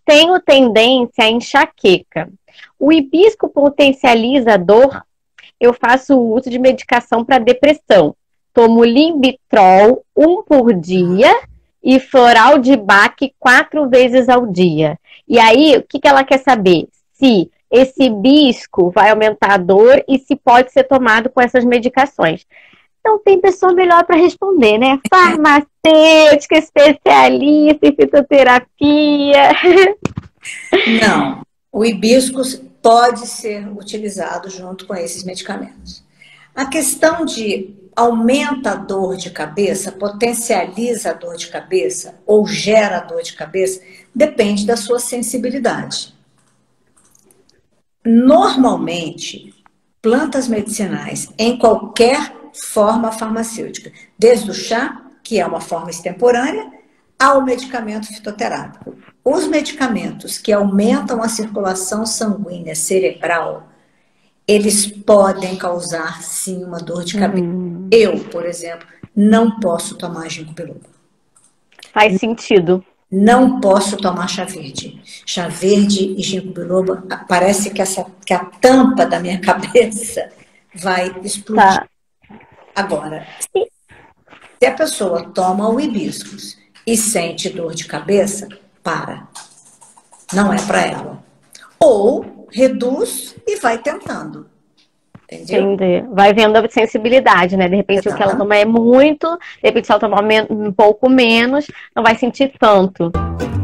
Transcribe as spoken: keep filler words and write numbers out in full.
tenho tendência a enxaqueca. O hibisco potencializa a dor. Eu faço uso de medicação para depressão. Tomo Limbitrol um por dia e floral de Bach quatro vezes ao dia. E aí, o que, que ela quer saber? Se esse hibisco vai aumentar a dor e se pode ser tomado com essas medicações. Então, tem pessoa melhor para responder, né? Farmacêutica, especialista em fitoterapia. Não, o hibisco pode ser utilizado junto com esses medicamentos. A questão de aumenta a dor de cabeça, potencializa a dor de cabeça ou gera dor de cabeça, depende da sua sensibilidade. Normalmente, plantas medicinais em qualquer forma farmacêutica, desde o chá, que é uma forma extemporânea, ao medicamento fitoterápico. Os medicamentos que aumentam a circulação sanguínea cerebral, eles podem causar, sim, uma dor de cabeça. Uhum. Eu, por exemplo, não posso tomar ginkgo biloba. Faz sentido. Não posso tomar chá verde. Chá verde e ginkgo biloba, parece que, essa, que a tampa da minha cabeça vai explodir. Tá. Agora, se a pessoa toma o hibiscus e sente dor de cabeça, para. Não é para ela. Ou reduz e vai tentando. Entendeu? Entendi. Vai vendo a sensibilidade, né? De repente, exatamente, o que ela toma é muito, de repente, se ela tomar um pouco menos, não vai sentir tanto.